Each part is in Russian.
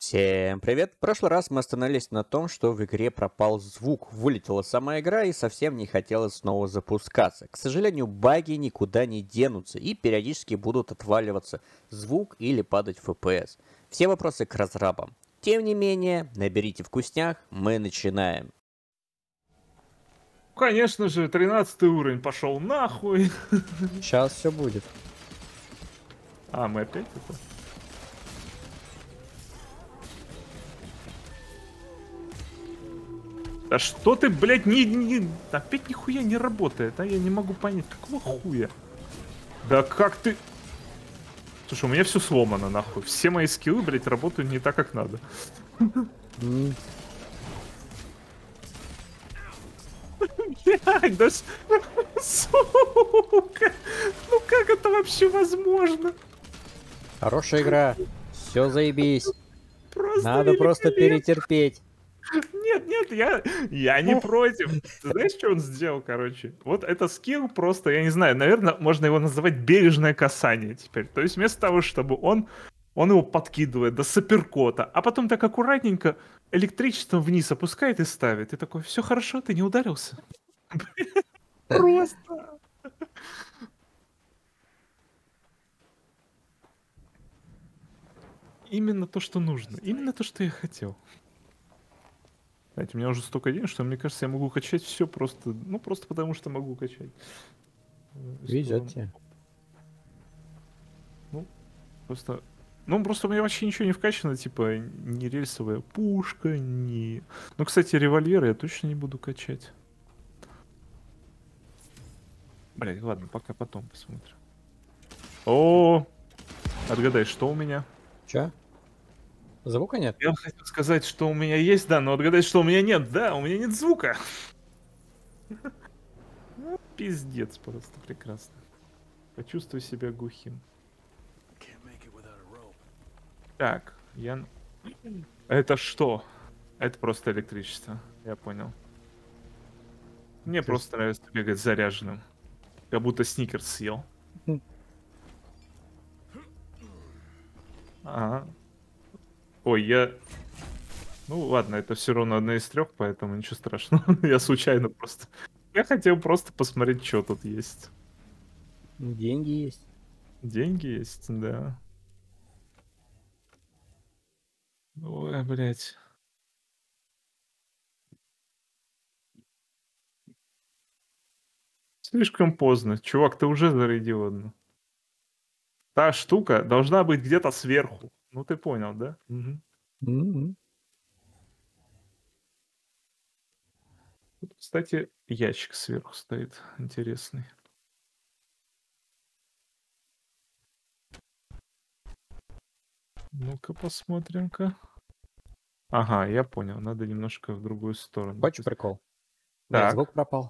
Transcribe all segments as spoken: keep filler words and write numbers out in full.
Всем привет! В прошлый раз мы остановились на том, что в игре пропал звук, вылетела сама игра и совсем не хотелось снова запускаться. К сожалению, баги никуда не денутся и периодически будут отваливаться звук или падать эф пи эс. Все вопросы к разрабам. Тем не менее, наберите вкусняк, мы начинаем. Конечно же, тринадцатый уровень пошел нахуй. Сейчас все будет. А, мы опять это? Да что ты, блядь, не, не... Опять нихуя не работает, а я не могу понять, какого хуя? Да как ты... Слушай, у меня все сломано, нахуй. Все мои скиллы, блядь, работают не так, как надо. Mm. Блядь, да... Сука! Ну как это вообще возможно? Хорошая игра. Все заебись. Просто Надо просто перетерпеть. Нет, нет, я, я не против. Ты знаешь, что он сделал, короче? Вот это скилл просто, я не знаю, наверное, можно его называть бережное касание теперь. То есть вместо того, чтобы он, он его подкидывает до суперкота, а потом так аккуратненько электричеством вниз опускает и ставит. И такой, все хорошо, ты не ударился? Просто. Именно то, что нужно. Именно то, что я хотел. Знаете, у меня уже столько денег, что мне кажется, я могу качать все просто, ну просто потому что могу качать. Везет тебе. Ну, просто, ну просто у меня вообще ничего не вкачано, типа ни рельсовая пушка, ни. Ну, кстати, револьверы я точно не буду качать. Блять, ладно, пока потом посмотрим. О, отгадай, что у меня? Чё? Звука нет? Я хотел сказать, что у меня есть, да, но отгадай, что у меня нет. Да, у меня нет звука. Ну, пиздец, просто прекрасно. Почувствуй себя глухим. Так, я... Это что? Это просто электричество, я понял. Мне Ты просто нравится бегать заряженным. Как будто сникерс съел. Хм. Ага. Ой, я... Ну ладно, это все равно одна из трех, поэтому ничего страшного. Я случайно просто... Я хотел просто посмотреть, что тут есть. Деньги есть. Деньги есть, да. Ой, блядь. Слишком поздно. Чувак, ты уже зарядил одну. Та штука должна быть где-то сверху. Ну ты понял, да? Мгм. М-м. Тут, кстати, ящик сверху стоит. Интересный. Ну-ка посмотрим-ка. Ага, я понял. Надо немножко в другую сторону. Хочешь прикол? У меня Так. звук пропал.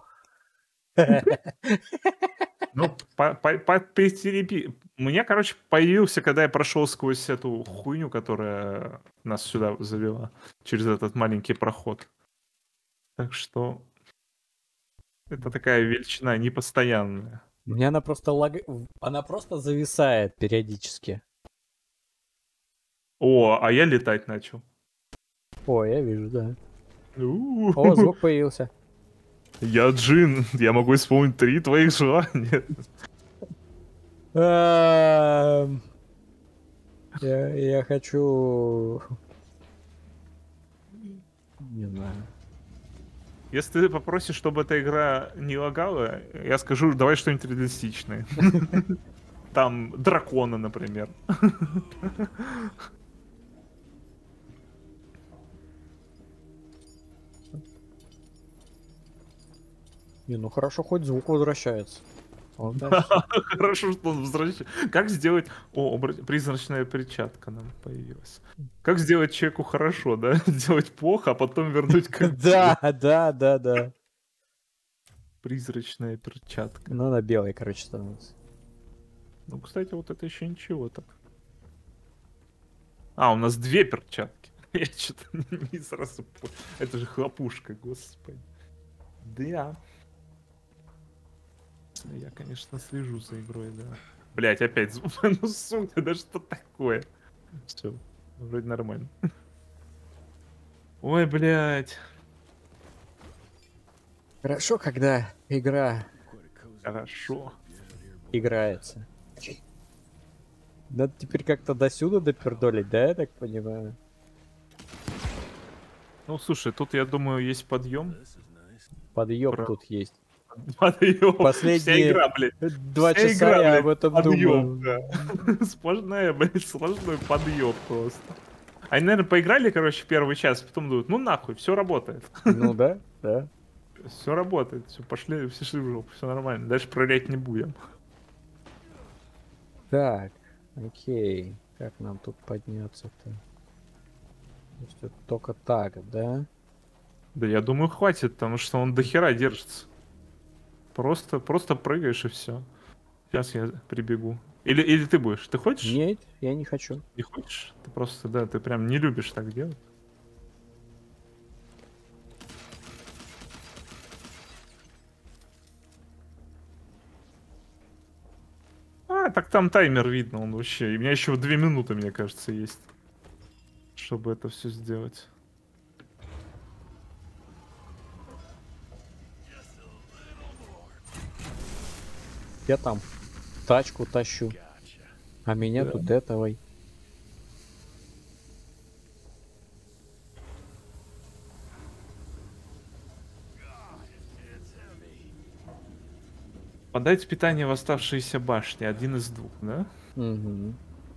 Ну, по по по перетерепи. У меня, короче, появился, когда я прошел сквозь эту хуйню, которая нас сюда завела, через этот маленький проход. Так что это такая величина непостоянная. У меня она просто лаг... Она просто зависает периодически. О, а я летать начал. О, я вижу, да. У. О, звук появился. Я Джин, я могу исполнить три твоих желания. Эм, Я я хочу... Не знаю. Если ты попросишь, чтобы эта игра не лагала, я скажу, давай что-нибудь реалистичное. Там дракона, например. Не, ну хорошо, хоть звук возвращается. Вот дальше. Хорошо, что он возвращается. Как сделать... О, обра- призрачная перчатка нам появилась. Как сделать человеку хорошо, да? Сделать плохо, а потом вернуть как было. Да, да, да, да. Призрачная перчатка. Ну, она белая, короче, становится. Ну, кстати, вот это еще ничего так. А, у нас две перчатки. Я что-то не сразу понял. Это же хлопушка, господи. Да. Я, конечно, слежу за игрой, да. Блять, опять звук. Ну, сука, да что такое? Все, вроде нормально. Ой, блядь. Хорошо, когда игра Хорошо. играется. Надо теперь как-то до сюда допердолить, да, я так понимаю? Ну, слушай, тут, я думаю, есть подъем. Подъем Про- тут есть. Подъем. Вся Последние игра, блядь. два Вся часа игра, я блядь, об этом подъем, думаю. да. Сплошная, блядь, сложной подъем просто. Они, наверное, поиграли, короче, первый час, потом думают, ну нахуй, все работает. Ну да, да. Все работает, все, пошли, все шли в жопу, все нормально. Дальше проверять не будем. Так, окей. Как нам тут подняться-то? То есть это только так, да? Да я думаю, хватит, потому что он до хера держится. Просто, просто прыгаешь и все. Сейчас я прибегу. Или, или ты будешь? Ты хочешь? Нет, я не хочу. Не хочешь? Ты просто, да, ты прям не любишь так делать. А, так там таймер видно, он вообще. И у меня еще две минуты, мне кажется, есть. Чтобы это все сделать. Я там тачку тащу. А меня Да. тут этого. Подать питание в оставшиеся башни. Один из двух, да? Угу.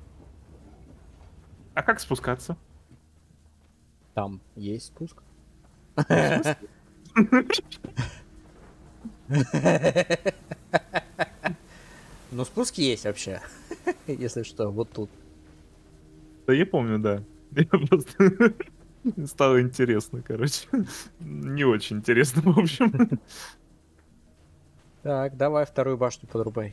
А как спускаться? Там есть спуск? Ну, спуск есть вообще. Если что, вот тут. Да я помню, да. Я просто... Стало интересно, короче. Не очень интересно, в общем. Так, давай вторую башню подрубай.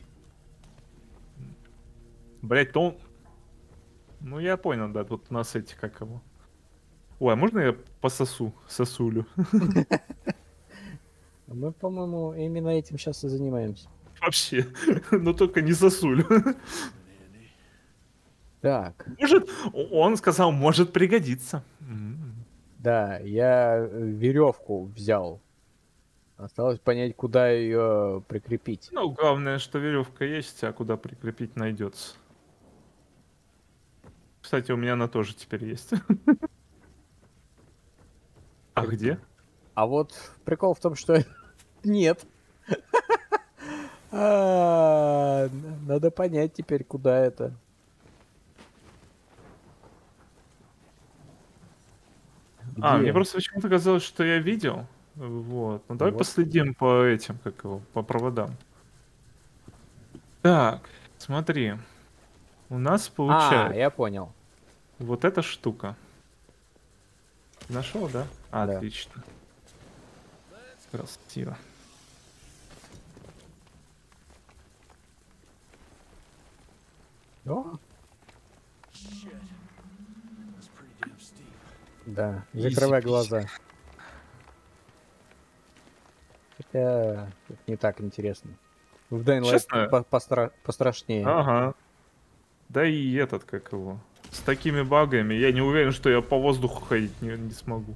Блять, то он... Ну, я понял, да, тут у нас эти, как его... Ой, а можно я пососу, сосулю? Мы, по-моему, именно этим сейчас и занимаемся. Вообще. Но только не сосулю. Так, Может, он сказал, может пригодиться. М. да, я веревку взял. Осталось понять, куда ее прикрепить. Ну, главное, что веревка есть, а куда прикрепить найдется. Кстати, у меня она тоже теперь есть. А где? А вот прикол в том, что нет. А, Надо понять теперь, куда это. А, мне Где? просто почему-то казалось, что я видел. Вот. Ну давай Вот. последим по этим, как его, по проводам. Так, смотри. У нас А, получается я понял. вот эта штука. Нашел, да? А, Да. отлично. Красиво. О, да, Изи закрывай писи. глаза. Хотя тут не так интересно. В Dying Light Честно? по- постра- пострашнее. Ага. Да и этот, как его. С такими багами я не уверен, что я по воздуху ходить не, не смогу.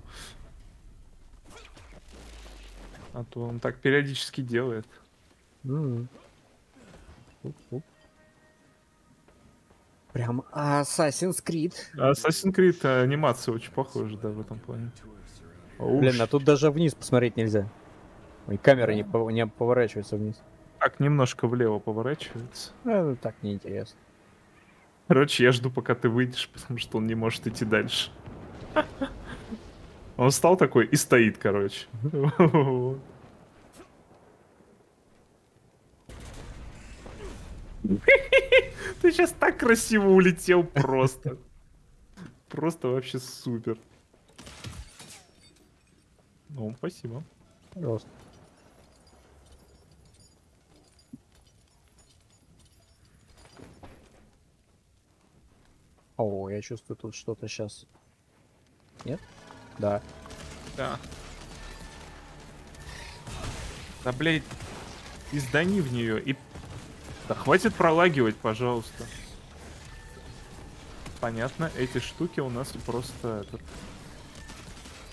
А то он так периодически делает. М. Уп-уп. Прям Assassin's Creed. А Assassin's Creed анимация очень похожа, да, в этом плане. Блин, а тут даже вниз посмотреть нельзя. Ой, камера не, пов- не поворачивается вниз. Так, немножко влево поворачивается. А, ну, так неинтересно. Короче, я жду, пока ты выйдешь, потому что он не может идти дальше. Он встал такой и стоит, короче. Вот. Ты сейчас так красиво улетел просто. Просто вообще супер. Ну, спасибо. Пожалуйста. О, я чувствую тут что-то сейчас. Нет? Да. Да. Да, блядь, издани в нее и... Да хватит пролагивать, пожалуйста. Понятно, эти штуки у нас просто... Этот...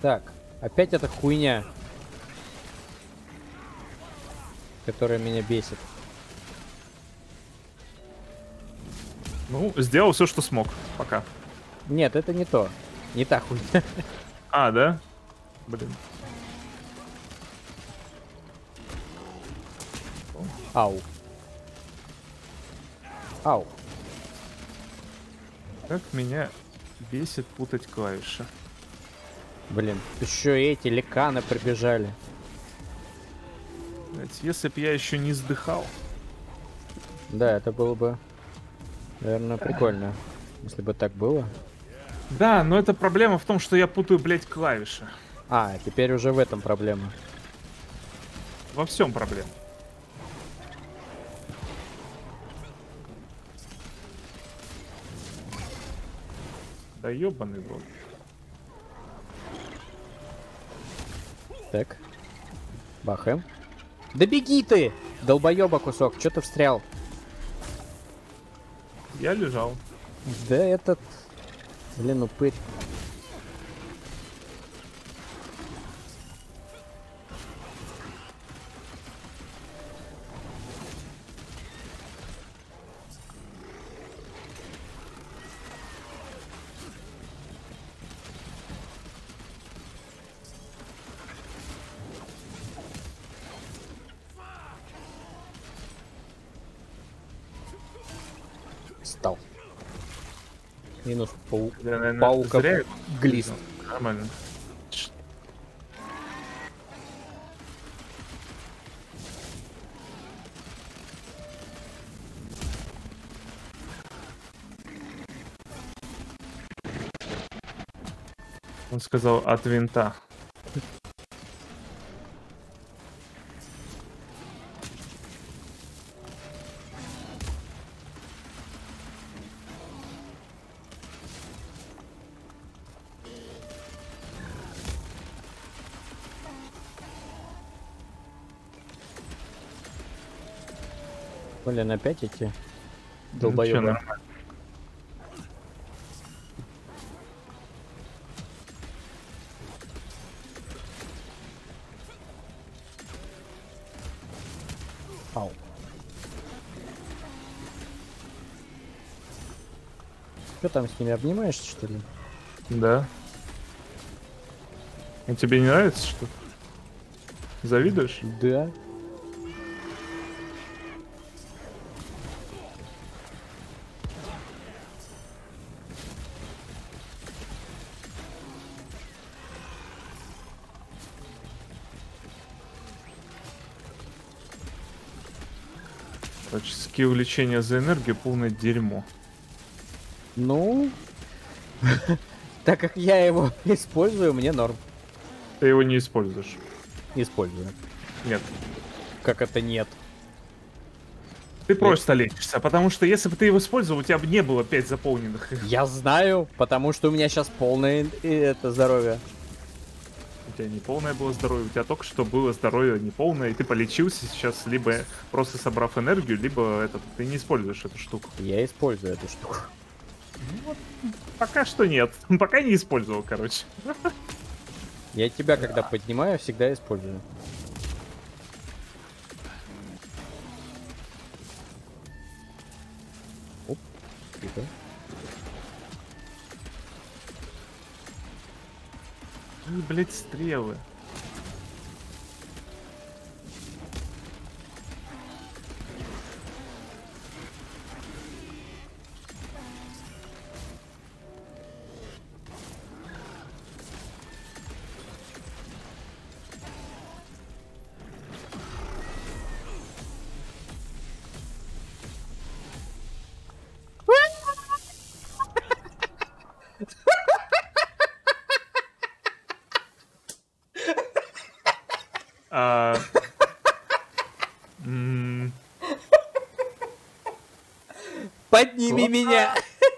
Так, опять эта хуйня, которая меня бесит. Ну, сделал все, что смог. Пока. Нет, это не то. Не та хуйня. А, да? Блин. Ау. Ау. Как меня бесит путать клавиши. Блин, еще и эти ликаны прибежали. Блять, если б я еще не сдыхал. Да, это было бы, наверное, прикольно, если бы так было. Да, но это проблема в том, что я путаю, блять, клавиши. А, теперь уже в этом проблема. Во всем проблема. Да ёбаный в рот. Так. Бахаем. Да беги ты! Долбоеба кусок, что ты встрял? Я лежал. Да этот... Блин, упырь. Стал. Минус пау... Я, наверное, паука зря его глист. видел. Нормально. Он сказал от винта. Блин, опять эти Ну, чё, долбоёбы. нормально. Ау. Что там с ними обнимаешься, что ли? Да. А тебе не нравится, что? Завидуешь? Да. Короче, скилл лечения за энергию полное дерьмо. Ну, так как я его использую, мне норм. Ты его не используешь. Использую. Нет. Как это нет? Ты просто лечишься, потому что если бы ты его использовал, у тебя бы не было пять заполненных. Я знаю, потому что у меня сейчас полное э, это здоровье. У тебя не полное было здоровье, у тебя только что было здоровье неполное, и ты полечился сейчас, либо просто собрав энергию, либо этот, ты не используешь эту штуку. Я использую эту штуку. Ну вот, пока что нет. Пока не использовал, короче. Я тебя, когда поднимаю, всегда использую. Оп, тихо. Ой, блять, стрелы. А, м, Подними меня!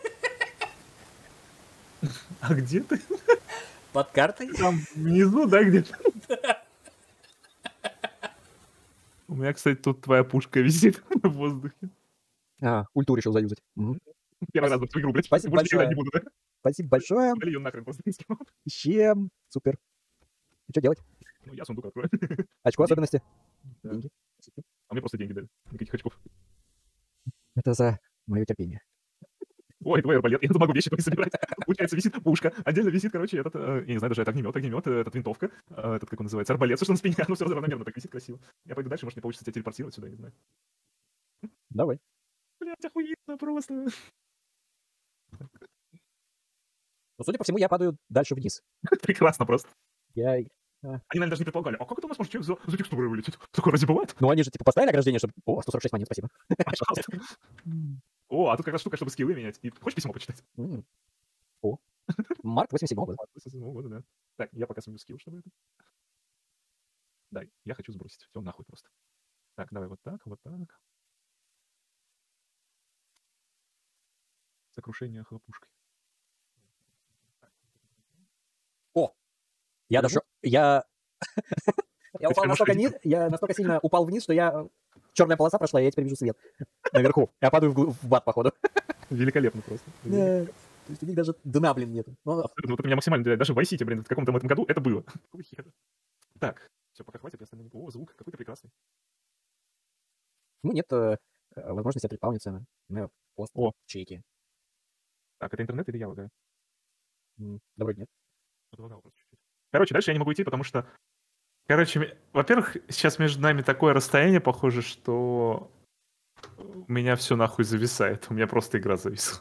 А где ты? Под картой? Там внизу, да, где-то? У меня, кстати, тут твоя пушка висит в воздухе. А, ульту решил заюзать. Мгм. Первый раз в эту игру, блядь. Спасибо Больше играть не большое. буду, да? Спасибо большое. Удали ее нахрен просто. Чем? Супер. Что делать? Ну, я сундук открою. Очко особенности? Да. Деньги. А мне просто деньги дали. Никаких очков. Это за мое терпение. Ой, твой арбалет, я тут могу вещи твои собирать. Получается, висит пушка, отдельно висит, короче, этот, э, я не знаю, даже это огнемет, огнемет, э, этот винтовка, э, этот, как он называется, арбалет, что на спине, ну все равномерно так висит красиво. Я пойду дальше, может, мне получится тебя телепортировать сюда, я не знаю. Давай. Блять, охуенно просто. Но, судя по всему, я падаю дальше вниз. Прекрасно просто. Я... Они, наверное, даже не предполагали, а как это у нас может человек за, за текстурой вылететь? Такое разве бывает? Ну, они же, типа, поставили ограждение, чтобы... О, сто сорок шесть монет, спасибо. Пожалуйста. О, а тут как раз штука, чтобы скиллы менять. И хочешь письмо почитать? М. О. Марк восемьдесят седьмого года. восемьдесят седьмого года, да. Так, я пока сменю скилл, чтобы это. Да, я хочу сбросить. Все нахуй просто. Так, давай вот так, вот так. Сокрушение хлопушкой. О! Я Ты дошел... Я... Я упал теперь можешь настолько ходить? низ... Я настолько сильно упал вниз, что я... Черная полоса прошла, и я теперь вижу свет. Наверху. Я падаю в, гл- в ад, походу. Великолепно просто. Да. То есть у них даже дна, блин, нету. Ну, Абсолютно. Вот это меня максимально удивляет. Даже в Vice City, блин, в каком-то этом году это было. Какого хера? Так, все, пока хватит, я остальное не- О, звук какой-то прекрасный. ну, нет э, э, возможности отреспауниться на, на пост О. чеки. Так, это интернет или я лагаю? М, Да вроде нет. Подлагал просто чуть-чуть. Короче, дальше я не могу идти, потому что... Короче, ме- во-первых, сейчас между нами такое расстояние, похоже, что у меня все нахуй зависает. У меня просто игра зависла.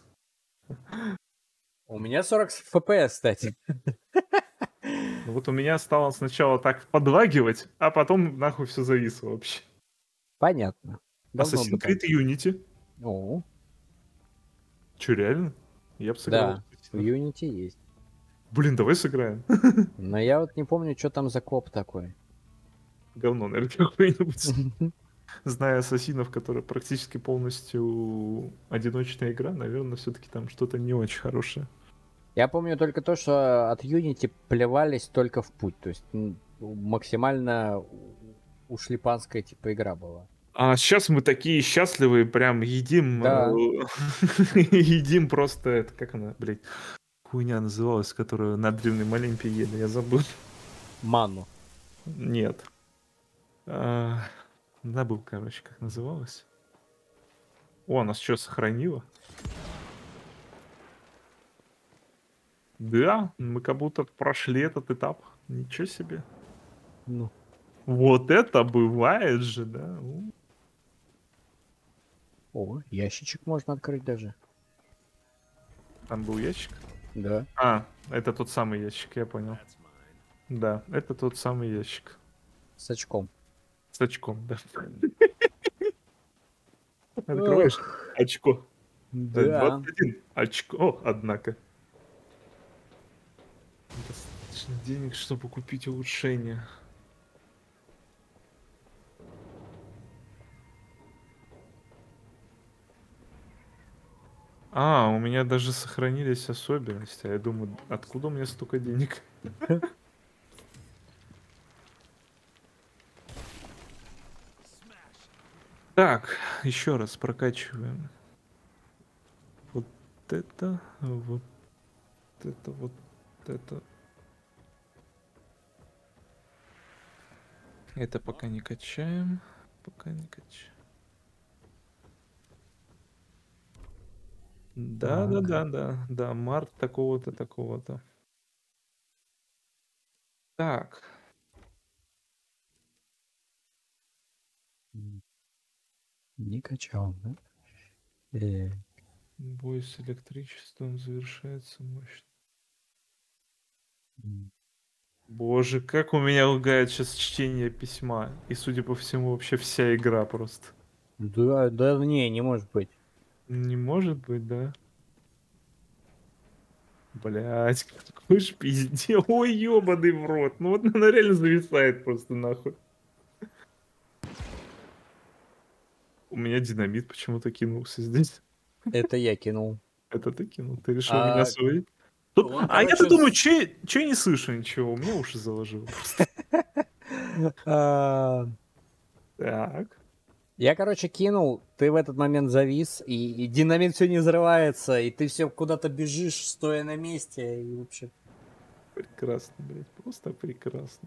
У меня сорок эф пи эс, кстати. Ну вот у меня стало сначала так подлагивать, а потом нахуй все зависло вообще. Понятно. Давно Assassin's бы так. Creed Unity. О, Че, реально? Я бы сыграл. да, в Unity есть. Блин, давай сыграем. Но я вот не помню, что там за коп такой. Говно, наверное, какое-нибудь. Зная ассасинов, которые практически полностью одиночная игра, наверное, все-таки там что-то не очень хорошее. Я помню только то, что от Unity плевались только в путь. То есть м, максимально ушлепанская типа игра была. А сейчас мы такие счастливые, прям едим, Да. э, едим просто, это, как она, блядь, хуйня называлась, которую на древнем Олимпе ели, я забыл. Ману. Нет. А, забыл, короче, как называлась. О, нас что, сохранило? Да, мы как будто прошли этот этап. Ничего себе. Ну. Вот это бывает же, да? У. О, ящичек можно открыть даже. Там был ящик. Да. А, это тот самый ящик, я понял. Да, это тот самый ящик. С очком. С очком, да. Открываешь? Очко. Да. двадцать один очко, однако. Достаточно денег, чтобы купить улучшение. А, у меня даже сохранились особенности. Я думаю, откуда у меня столько денег? Так, еще раз прокачиваем. Вот это, вот это, вот это. Это пока не качаем. Пока не качаем. Да, да, да, да, да, март такого-то, такого-то. Так. Не качал, да? Э, Бой с электричеством завершается мощно. м. Боже, как у меня лагает сейчас чтение письма. И, судя по всему, вообще вся игра просто. Да, да, не, не может быть. Не может быть, да? Блять, какой ж пиздец. Ой, ёбаный в рот. Ну вот она реально зависает просто нахуй. У меня динамит почему-то кинулся здесь. Это я кинул. Это ты кинул? Ты решил А, меня освоить? Тут... он, А я-то короче, думаю, с- че, че я не слышу ничего? У меня уши заложило просто. А, Так. Я, короче, кинул, ты в этот момент завис, и, и динамит все не взрывается, и ты все куда-то бежишь, стоя на месте, и вообще... Прекрасно, блядь, просто прекрасно.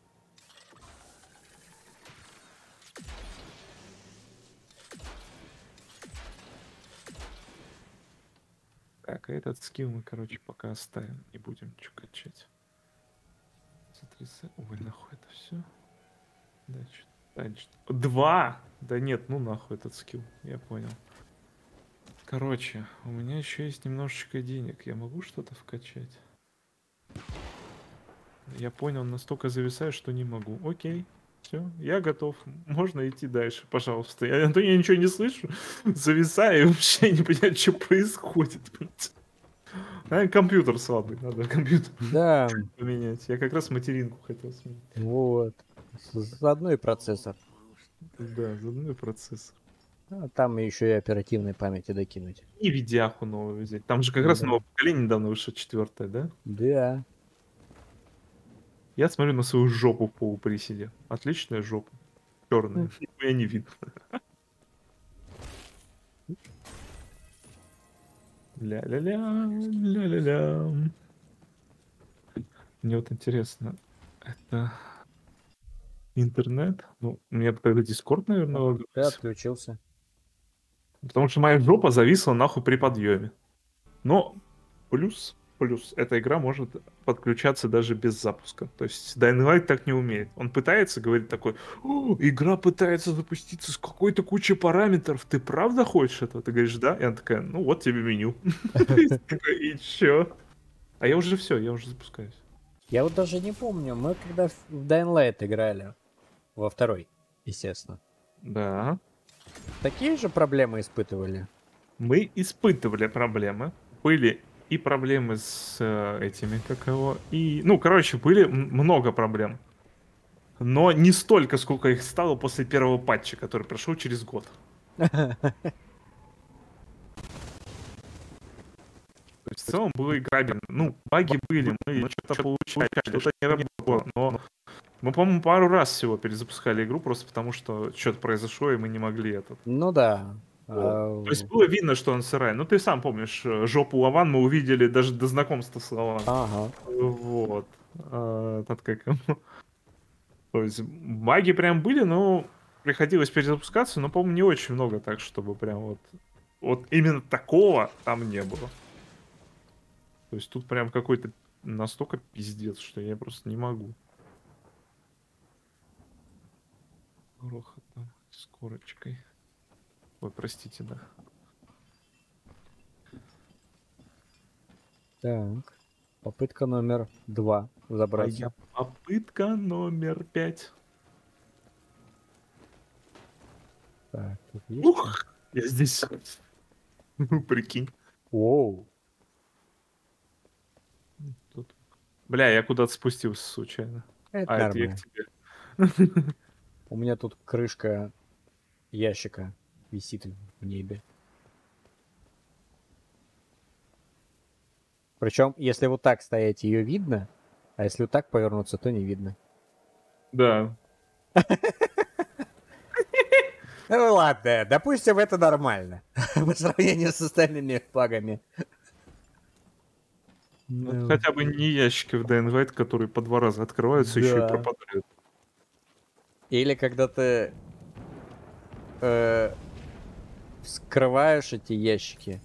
Так, а этот скилл мы, короче, пока оставим. Не будем ничего качать. Соответственно, ой, нахуй это все. Дальше. Дальше. Два! Да нет, ну нахуй этот скилл. Я понял. Короче, у меня еще есть немножечко денег. Я могу что-то вкачать? Я понял, настолько зависаю, что не могу. Окей. Все, я готов. Можно идти дальше, пожалуйста. Я, а то я ничего не слышу. Зависаю и вообще не понимаю, что происходит. А, компьютер слабый, надо компьютер Да, поменять. Я как раз материнку хотел сменить. вот. Заодно и процессор. Да, заодно и процессор. А там еще и оперативной памяти докинуть. И видяху новую взять. Там же как раз Да. новое поколение недавно вышло, четвертое, да? Да. Я смотрю на свою жопу в полуприседе. Отличная жопа. Черная. Нихуя не видно. Ля-ля-ля, ля-ля-ля. Мне вот интересно, это интернет? Ну, у меня тогда Дискорд, наверное, Ты лагается. отключился. Потому что моя жопа зависла нахуй при подъеме. Но плюс, плюс, эта игра может подключаться даже без запуска. То есть Dying Light так не умеет. Он пытается, говорит такой: «О, игра пытается запуститься с какой-то кучей параметров. Ты правда хочешь это? Ты говоришь, да? И она такая: ну вот тебе меню. И чё? А я уже все, я уже запускаюсь. Я вот даже не помню, мы когда в Dying Light играли, во второй, естественно, Да. такие же проблемы испытывали? Мы испытывали проблемы. Были и проблемы с э, этими, как его, и, ну, короче, были м- много проблем. Но не столько, сколько их стало после первого патча, который прошел через год. То есть в целом было играбельно. Ну, баги были, мы что-то получали, что-то не работало. Но мы, по-моему, пару раз всего перезапускали игру, просто потому что что-то произошло, и мы не могли это. Ну да. Вот. А, То есть было видно, что он сырая. Ну, ты сам помнишь, э, жопу Лаван мы увидели даже до знакомства с Лаван. Ага. Вот. А, тут как... То есть баги прям были, но приходилось перезапускаться, но, по-моему, не очень много так, чтобы прям вот... Вот именно такого там не было. То есть тут прям какой-то настолько пиздец, что я просто не могу. Грохотом, с корочкой. Ой, простите, да. Так. Попытка номер два забраться. Моя попытка номер пять. Так, тут есть что? Ух, я здесь. Ну, прикинь. Воу. Тут. Бля, я куда-то спустился случайно. Это А, это я к нормально. тебе. У меня тут крышка ящика висит в небе. Причем, если вот так стоять, ее видно, а если вот так повернуться, то не видно. Да. Ну ладно, допустим, это нормально. По сравнению с остальными багами. Ну, Ну, хотя бы не ящики в Dying Light, которые по два раза открываются, еще и да. пропадают. Или когда ты э, вскрываешь эти ящики,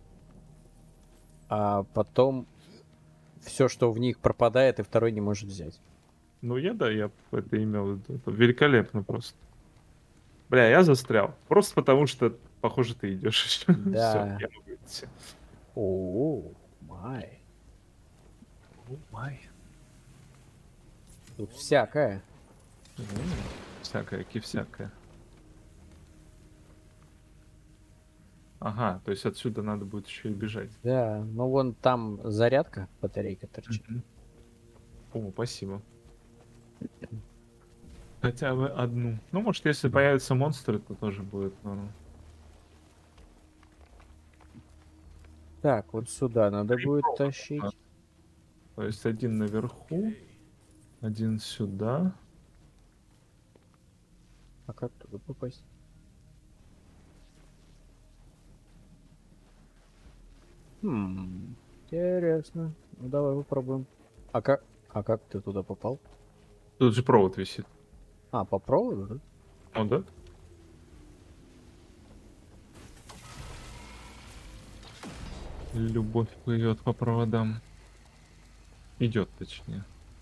а потом все, что в них пропадает, и второй не может взять. Ну, я, да, я это имел в виду. Это великолепно просто. Бля, я застрял. Просто потому что, похоже, ты идешь. Все, Да. я могу идти. О, май. О, май. Тут всякое. М, Всякое, ки-всякое. Ага, то есть отсюда надо будет еще и бежать. Да, ну вон там зарядка, батарейка торчит. Мгм. О, спасибо. Хотя бы одну. Ну, может, если появятся монстры, то тоже будет норм. Так, вот сюда надо Три будет провода, тащить. да. То есть один наверху, один сюда. А как туда попасть? Хм, интересно. Ну давай попробуем. А как, а как ты туда попал? Тут же провод висит. А, по проводу, да? Ну да. Любовь плывет по проводам. Идет, точнее.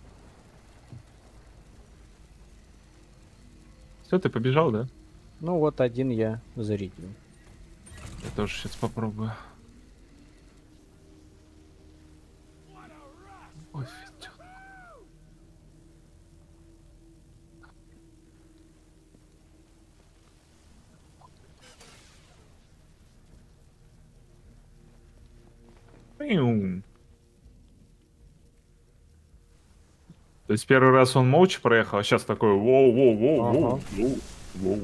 Все, ты побежал, да? Ну вот один я зарядил. Я тоже сейчас попробую. Ой, идет. Пиум. То есть первый раз он молча проехал, а сейчас такой воу-воу-воу-воу. Ага. Воу.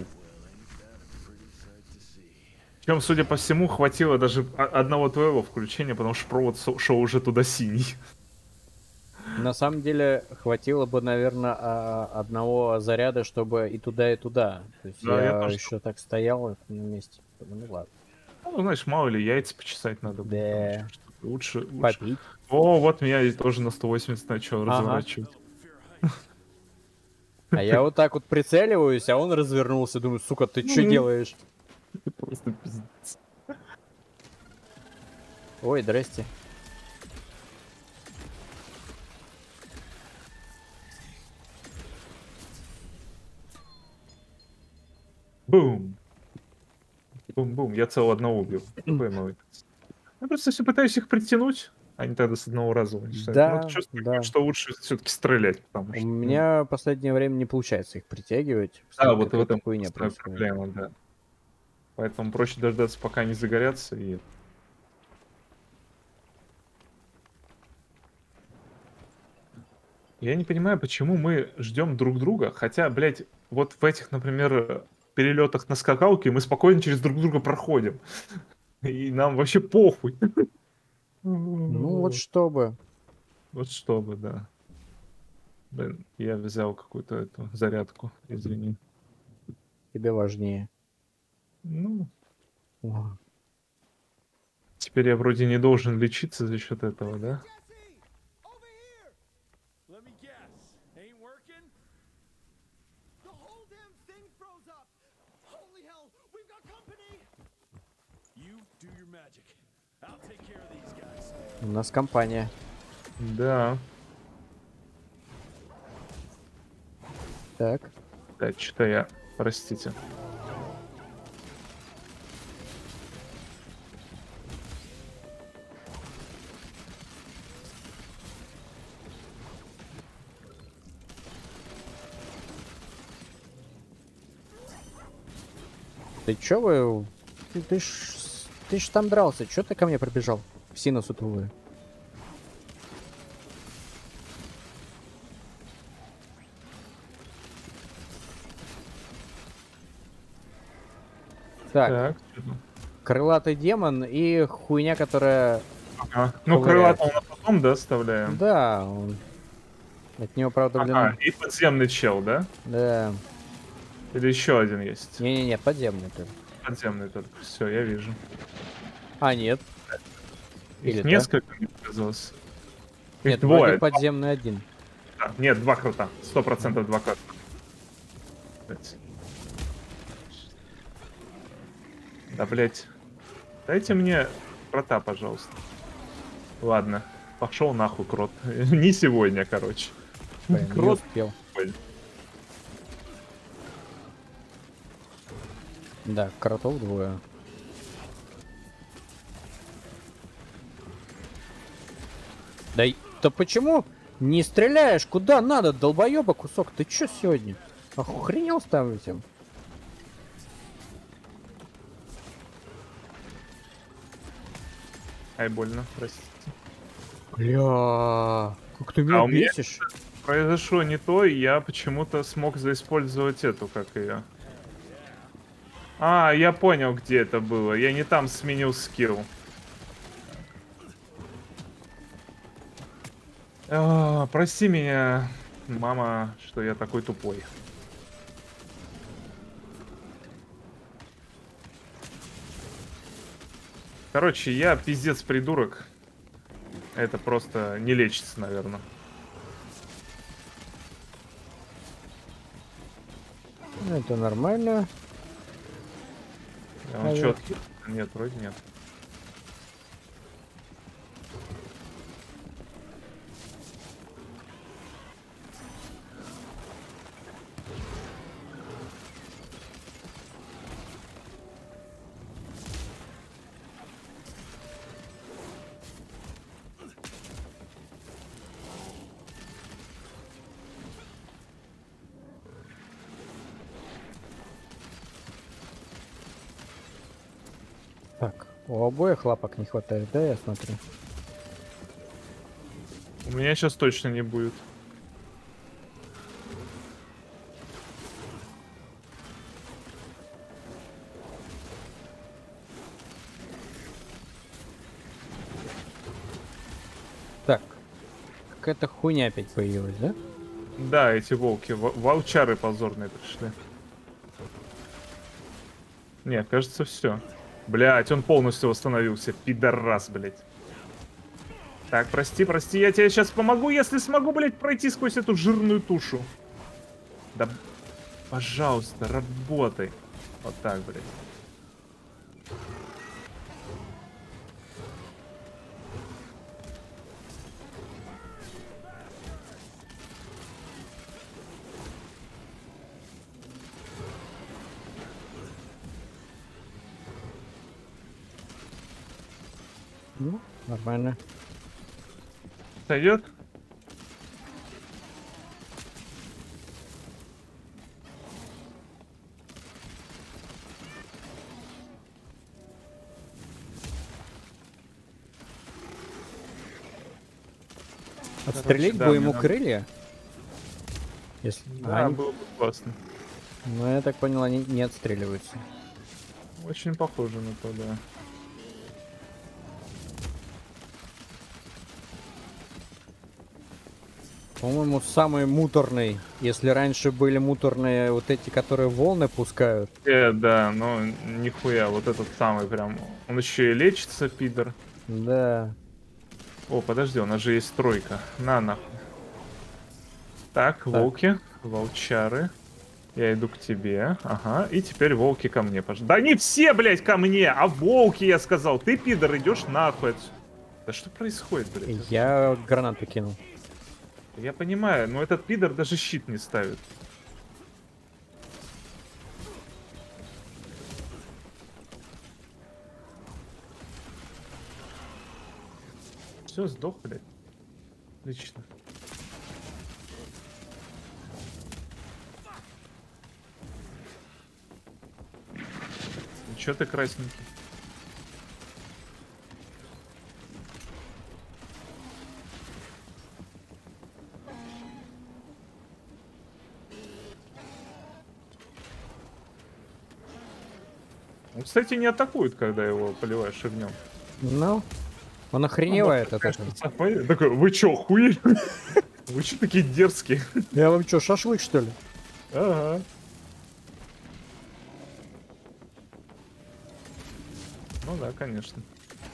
Причем, судя по всему, хватило даже о- одного твоего включения, потому что провод со- шел уже туда синий. На самом деле хватило бы, наверное, одного заряда, чтобы и туда, и туда. То есть Да, я я тоже. еще так стоял на месте. Ну ладно. Ну, знаешь, мало ли, яйца почесать надо было. Там еще Да. что-то. Лучше, лучше. Попить. О, вот меня и тоже на сто восемьдесят начал Ага. разворачивать. А я вот так вот прицеливаюсь, а он развернулся. Думаю, сука, ты что Мгм. делаешь? Это просто пиздец. Ой, здрасте. Бум. Бум-бум. Я целого одного убил. Какой молодец. Я просто все пытаюсь их притянуть. Они тогда с одного раза уничтожают. Да, Но чувствую, да. что лучше все-таки стрелять, потому У что. ну, меня в последнее время не получается их притягивать. Да, Постоянно вот в какая-то этом хуйня собственно, происходит. проблема, да. Поэтому проще дождаться, пока они загорятся, и я не понимаю, почему мы ждем друг друга, хотя, блядь, вот в этих, например, перелетах на скакалке мы спокойно через друг друга проходим. И нам вообще похуй. Ну вот чтобы. Вот чтобы, да. Блин, я взял какую-то эту зарядку, извини. Тебе важнее. Ну, О, теперь я вроде не должен лечиться за счет этого, да? Jesse! Over here! Let me guess. Ain't working? The whole damn thing froze up! Holy hell! We've got company! You do your magic. I'll take care of these guys. у нас компания. Да. Так. Да, что-то я, простите. Ты чё вы... Ты, ты ж... Ты ж там дрался. Чё ты ко мне пробежал? Псина сутулая. Так, Так. что там? крылатый демон и хуйня, которая... Ага. Ну, Ковыряется. крылатого на потом, да, оставляем? Да, он... От него, правда, блин... Ага, и подземный чел, да? Да. Или еще один есть? Не-не-не, подземный ты. Подземный только. Все, я вижу. А, нет. Их Или да? несколько, мне показалось. Их Нет, двое. вроде подземный один. Да, нет, два крота. Сто процентов два крота. Блядь. Да, блять. Дайте мне крота, пожалуйста. Ладно. Пошел нахуй, крот. Не сегодня, короче. Блин, не Крот. успел. Ой. Да, кротов двое. Да, и- да почему не стреляешь? Куда надо, долбоеба кусок? Ты чё сегодня? Охренел с там этим? Ай, больно, простите. Бля, как ты меня А у меня- бесишь. Произошло не то, и я почему-то смог заиспользовать эту, как ее. А, я понял, где это было. Я не там сменил скилл. А, прости меня, мама, что я такой тупой. Короче, я пиздец придурок. Это просто не лечится, наверное. Это нормально. А он А чё, я- открыл? Нет, вроде нет. Так, у обоих лапок не хватает, да, я смотрю? У меня сейчас точно не будет. Так, какая-то хуйня опять появилась, да? Да, эти волки, ва- волчары позорные пришли. Не, кажется, все. Блять, он полностью восстановился. Пидорас, блять. Так, прости, прости, я тебе сейчас помогу, если смогу, блять, пройти сквозь эту жирную тушу. Да, пожалуйста, работай. Вот так, блять. Ну, нормально. Сойдет? Отстрелить да, бы мне ему надо. крылья? Если... Да, А, они- было бы классно. Ну, я так понял, они не отстреливаются. Очень похоже на то, да. По-моему, самый муторный. Если раньше были муторные вот эти, которые волны пускают. Э, да, но нихуя, вот этот самый прям. Он еще и лечится, пидор. Да. О, подожди, у нас же есть тройка. На нахуй. Так, волки, волчары. Я иду к тебе. Ага. И теперь волки ко мне, пожалуйста. Да не все, блядь, ко мне, а волки, я сказал. Ты, пидор, идешь нахуй отсюда. Да что происходит, блядь? Я гранату кинул. Я понимаю, но этот пидор даже щит не ставит. Все, сдох, блядь. Отлично. Ну чё ты красненький? Он, кстати, не атакует, когда его поливаешь огнем. Ну, он охреневает от этого. Такой, вы чё, хуи? Вы чё такие дерзкие? Я вам что, шашлык, что ли? Ага. Ну да, конечно.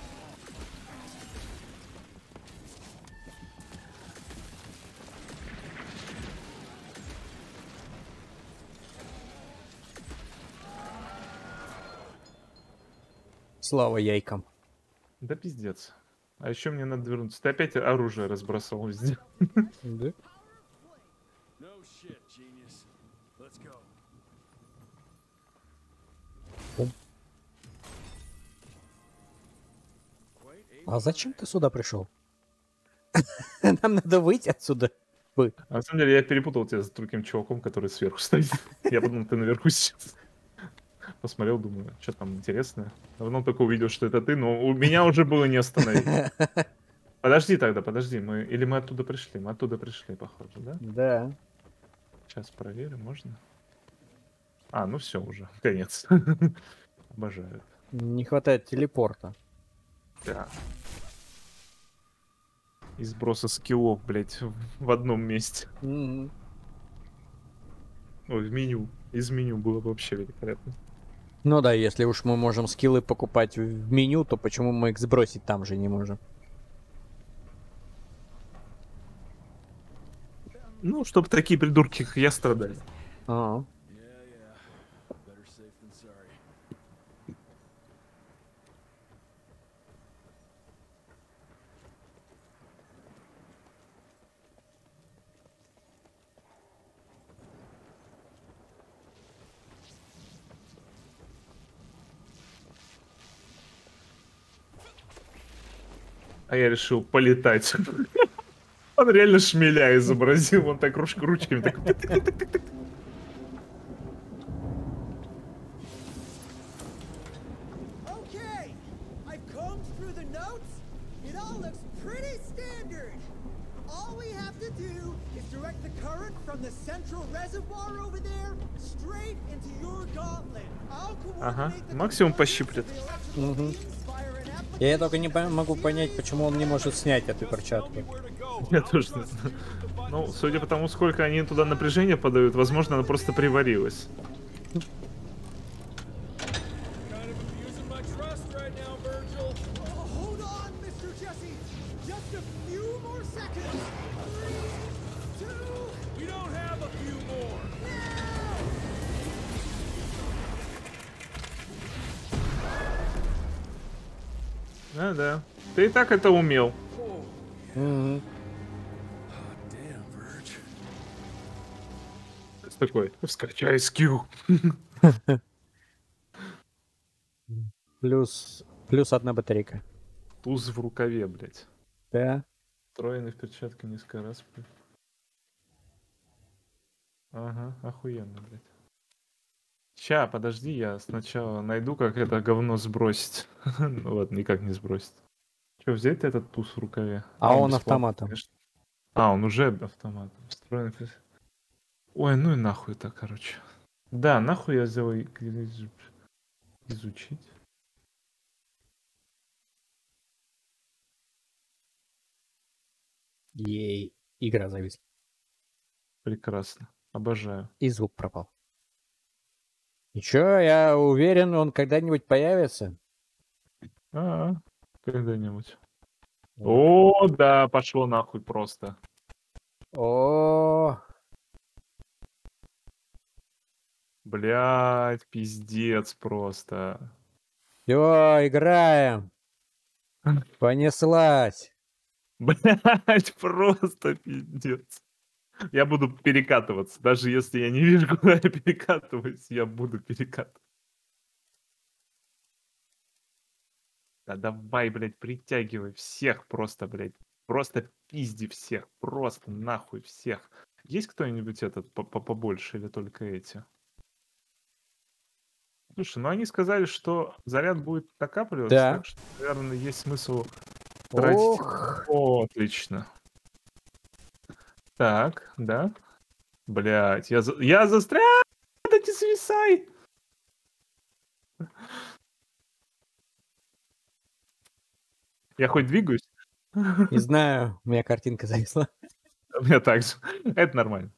Слава яйкам. Да пиздец. А еще мне надо вернуться. Ты опять оружие разбросал везде. Да? No shit, genius. Let's go. А зачем ты сюда пришел? Нам надо выйти отсюда. Вы. А на самом деле я перепутал тебя с другим чуваком, который сверху стоит. Я подумал, ты наверху сейчас. Посмотрел, думаю, что там интересное. Давно только увидел, что это ты, но у меня уже было не остановить. Подожди тогда, подожди. Мы... Или мы оттуда пришли? Мы оттуда пришли, похоже, да? Да. Сейчас проверим, можно? А, ну все уже, конец. Обожаю. Не хватает телепорта. Да. И сброса скиллов, блять, в одном месте. Мгм. Ой, в меню. Из меню было бы вообще великолепно. Ну да, если уж мы можем скиллы покупать в меню, то почему мы их сбросить там же не можем? Ну, чтобы такие придурки, как я, страдали. А, А я решил полетать. Он реально шмеля изобразил, он так руч- ручками так... Okay, I've combed through the notes. It all looks pretty standard. All we have to do is direct the current from the central reservoir over there straight into your gauntlet. I'll Ага, coordinate the максимум components пощиплет. of the electrical Мгм. beams, fire an application. Я только не по- могу понять, почему он не может снять эту перчатку. Я тоже не знаю. Ну, судя по тому, сколько они туда напряжения подают, возможно, она просто приварилась. Kind of abusing my trust right now, Virgil. Oh, hold on, Mister Jesse. Just a few more seconds. Three, two. We don't have a few more. Да-да. Ты и так это умел. Мгм. Damn, Virg. Такой, скачай скилл. Плюс, плюс одна батарейка. Туз в рукаве, блядь. Да. Встроенный в перчатке несколько раз. блядь. Ага, охуенно, блядь. Ща, подожди, я сначала найду, как это говно сбросить. Ну вот, никак не сбросить. Че, взять этот туз в рукаве? А он бесплатный, автоматом. конечно. А, он уже автоматом. Встроенный. в пер- Ой, ну и нахуй это, короче. Да, нахуй я взял и- из- изучить. Ей. Игра зависла. Прекрасно. Обожаю. И звук пропал. Ничего, я уверен, он когда-нибудь появится. А, когда-нибудь. О, да, пошло нахуй просто. О, Блять, пиздец просто. все, играем. Понеслась. Блять, просто пиздец. Я буду перекатываться. Даже если я не вижу, куда я перекатываюсь, я буду перекатываться. Да давай, блядь, притягивай всех просто, блядь. Просто пизди всех. Просто нахуй всех. Есть кто-нибудь этот по- по- побольше или только эти? Слушай, ну они сказали, что заряд будет накапливаться, Да. так что, наверное, есть смысл тратить. Ох. О, отлично. Так, да. Блять, я, за... я застрял! Да не свисай! Я хоть двигаюсь? Не знаю, у меня картинка зависла. У меня так же. Это нормально.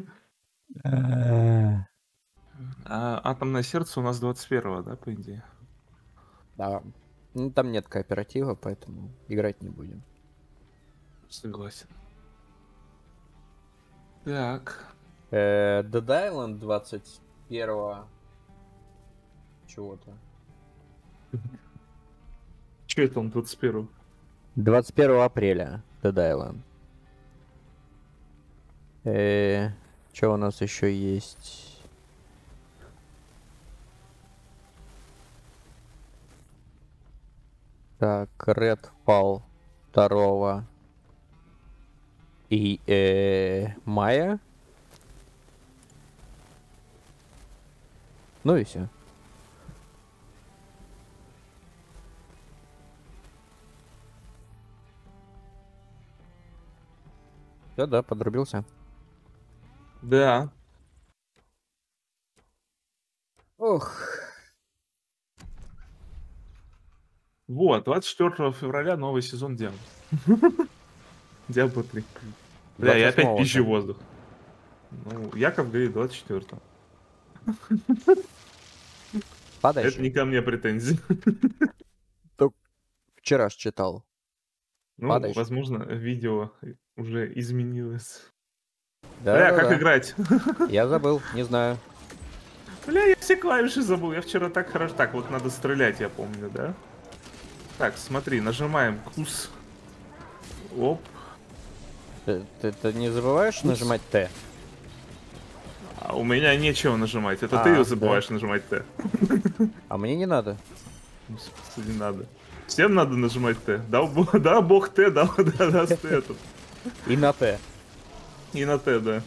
А, А атомное сердце у нас двадцать первого, да, по идее? Да. Ну, там нет кооператива, поэтому играть не будем. Согласен. Так. Э, Dead Island двадцать первого чего-то. Че это он двадцать первого? двадцать первого апреля Dead Island. Э, что у нас еще есть? Так, Redfall второго и э, мая. Ну и все. Да-да, подрубился. Да. Ох. Вот, двадцать четвёртого февраля новый сезон Диабло. Диабло три. Бля, я опять двадцать восьмого пизжу там. воздух. Ну, Яков говорит двадцать четвёртого. Падай Это еще. не ко мне претензии. Вчера ж читал. Ну, Падаешь. возможно, видео уже изменилось. Да, Бля, да, как да. играть? Я забыл, не знаю. Бля, я все клавиши забыл. Я вчера так хорошо... Так, вот надо стрелять, я помню, да? Так, смотри, нажимаем кус. Оп. Ты, ты- ты не забываешь нажимать Т? А у меня нечего нажимать. Это А, ты да. забываешь нажимать Т. А мне не надо. В смысле, не надо. Всем надо нажимать Т. Да, бо- да бог Т, да, да, да, Т этот. И на Т. И на Т, да.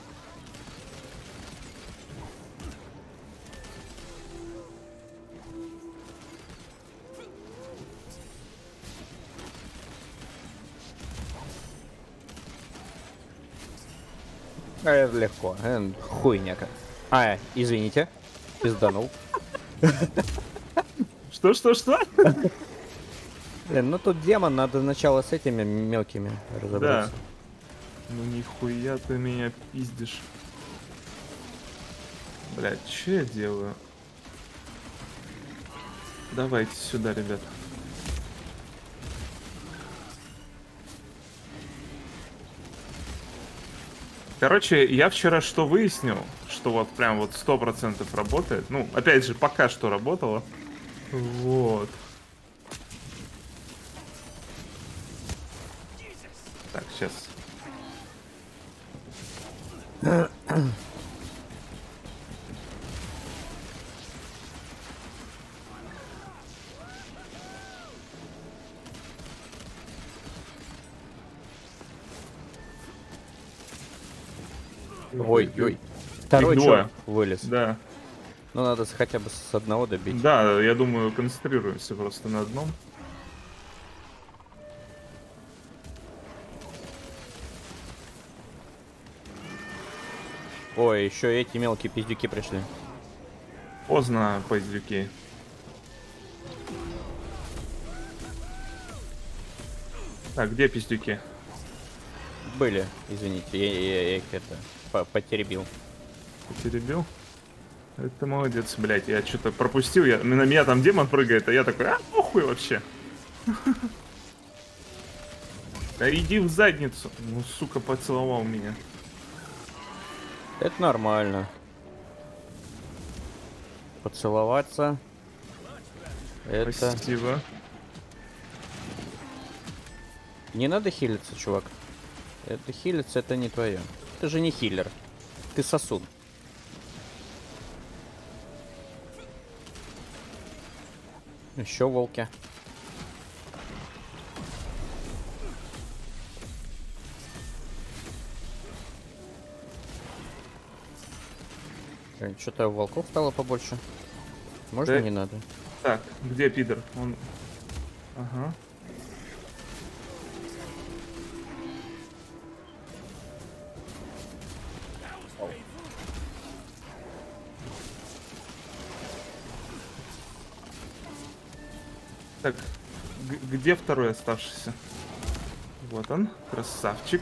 А это легко. э, Хуйня как. А, извините. Пизданул. Что, что, что? Блин, ну тут демон, надо сначала с этими мелкими разобраться. Ну нихуя ты меня пиздишь. Блядь, что я делаю? Давайте сюда, ребят. Короче, я вчера что выяснил, что вот прям вот сто процентов работает. Ну, опять же, пока что работало. Вот. Так, сейчас. Ой, ой. Второй Их двое. чё вылез. Да. Ну надо с- хотя бы с одного добить. Да, я думаю, концентрируемся просто на одном. Ой, еще эти мелкие пиздюки пришли. Поздно, пойдюки. Так, где пиздюки? Были, извините, я, я- я их это по- потеребил. Перебил? Это молодец, блядь. Я что-то пропустил. Я, на меня там демон прыгает, а я такой, а, похуй вообще. Да иди в задницу. Ну, сука, поцеловал меня. Это нормально. Поцеловаться. Это... Спасибо. Не надо хилиться, чувак. Это хилиться, это не твое. Ты же не хиллер. Ты сосуд. Еще волки. Что-то волков стало побольше. Можно Да. не надо? Так, где пидор? Он... Ага. Так, г- где второй оставшийся? Вот он, красавчик.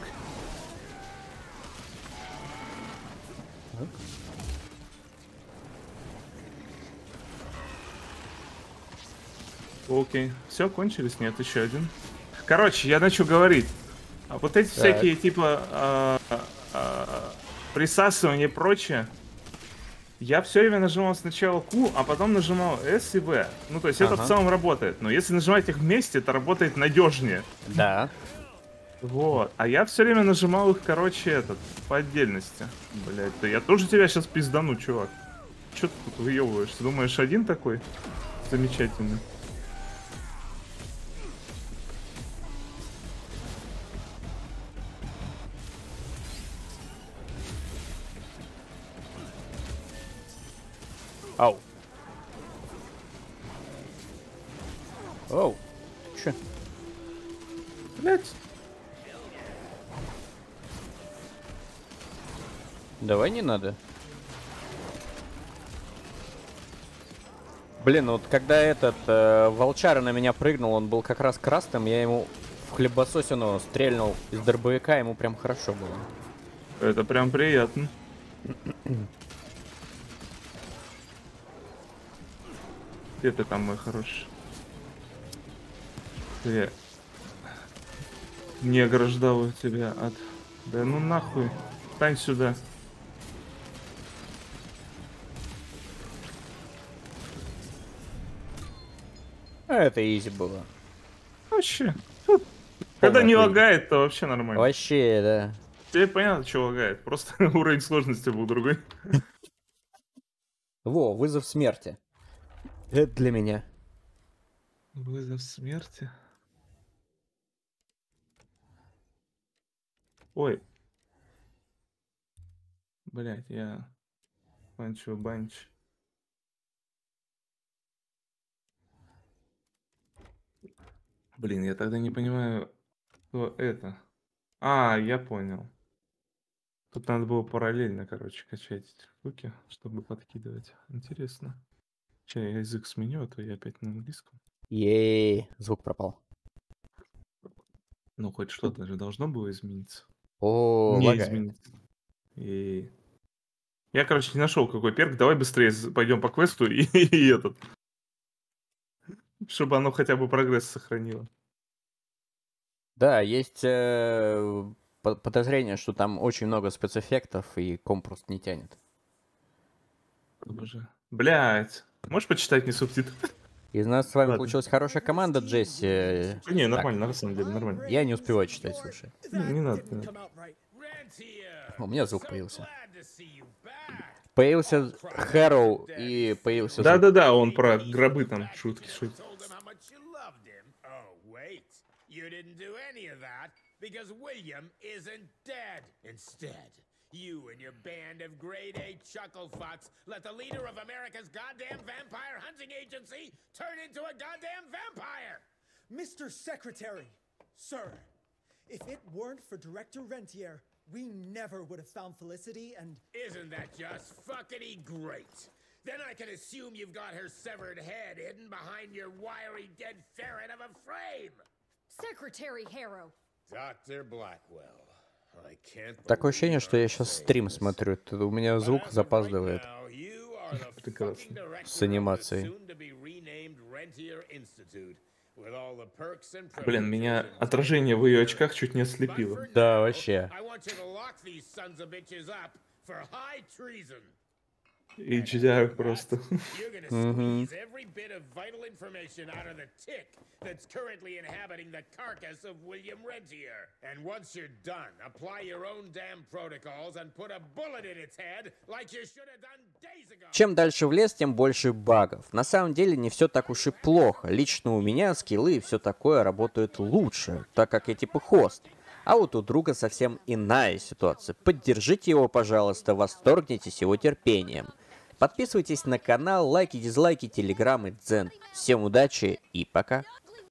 Окей, все, кончились? Нет, еще один. Короче, я начал говорить. А вот эти Так. всякие типа а, а, присасывания и прочее. Я все время нажимал сначала Q, а потом нажимал S и V. Ну, то есть это Ага. в целом работает. Но если нажимать их вместе, это работает надежнее. Да. Вот. А я все время нажимал их, короче, этот, по отдельности. Блять, да я тоже тебя сейчас пиздану, чувак. Че ты тут выебываешься? Думаешь, один такой? Замечательный. Ау. Оу. Че? Блять. Давай не надо. Блин, вот когда этот э, волчара на меня прыгнул, он был как раз красным, я ему в хлебососину стрельнул из дробовика, ему прям хорошо было. Это прям приятно. Где ты там, мой хороший? Ты... Не ограждал тебя от... Да ну нахуй. Встань сюда. А это изи было. Вообще. Фу. Когда не хуйня. лагает, то вообще нормально. Вообще, да. Тебе понятно, что лагает. Просто уровень сложности был другой. Во, вызов смерти. Это для меня. Вызов смерти. Ой. Блять, я... Банчо, банч. Блин, я тогда не понимаю, что это. А, я понял. Тут надо было параллельно, короче, качать эти штуки, чтобы подкидывать. Интересно. Че, я язык сменю, а то я опять на английском. Ей, звук пропал. Ну, хоть что-то же должно было измениться. О, Не лагает. измениться. И... Я, короче, не нашел какой перк. Давай быстрее з- пойдем по квесту и, и этот. Чтобы оно хотя бы прогресс сохранило. Да, есть э, по- подозрение, что там очень много спецэффектов, и комп просто не тянет. Боже. Блять. Можешь почитать мне субтитры? Из нас с вами Ладно. получилась хорошая команда, Джесси. Э, Не, так, нормально, на самом деле, нормально. я не успеваю читать, слушай. Не, не надо. Didn't come out right. У меня звук появился. Появился Хэроу и появился звук. Да-да-да, он про гробы там шутки шутит. told him how much you loved him. Oh, wait. You didn't do any of that because William isn't dead. Instead, you and your band of grade A chuckle fucks let the leader of America's goddamn vampire hunting agency turn into a goddamn vampire. Mister Secretary, sir, if it weren't for Director Rentier, we never would have found Felicity and... Isn't that just fuckity great? Then I can assume you've got her severed head hidden behind your wiry dead ferret of a frame. Secretary Harrow. Doctor Blackwell, I can't Такое believe ощущение, что я I'm сейчас saying стрим this, смотрю. Тут у меня but звук as of right запаздывает. now, you are the Прекрасно. fucking director С of the анимацией. soon-to-be-renamed Rentier Institute, with all the perks and Блин, меня privileges отражение в ее очках чуть не But ослепило. for Да, now, вообще. I want you to lock these sons of bitches up for high treason. эйч ди ар просто. You're gonna squeeze every bit of vital information out of the tick that's currently inhabiting the carcass of William Rentier. And once you're done, apply your own damn protocols and put a bullet in its head like you should have done days ago. Чем дальше в лес, тем больше багов. На самом деле не все так уж и плохо. Лично у меня скиллы и все такое работают лучше, так как я типа хост. А вот у друга совсем иная ситуация. Поддержите его, пожалуйста, восторгнитесь его терпением. Подписывайтесь на канал, лайки, дизлайки, телеграм и дзен. Всем удачи и пока.